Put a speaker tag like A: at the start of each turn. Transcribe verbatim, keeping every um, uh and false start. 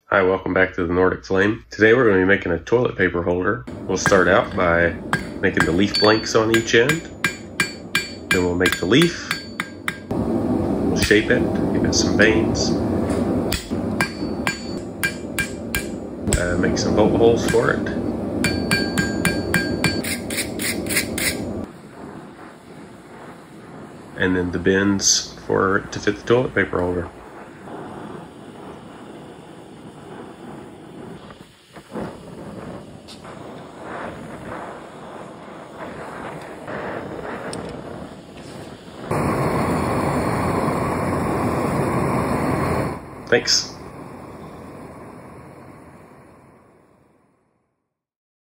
A: Hi, welcome back to the Nordic Flame. Today we're going to be making a toilet paper holder. We'll start out by making the leaf blanks on each end. Then we'll make the leaf. We'll shape it, give it some veins. Uh, make some bolt holes for it. And then the bins for it to fit the toilet paper holder. Thanks.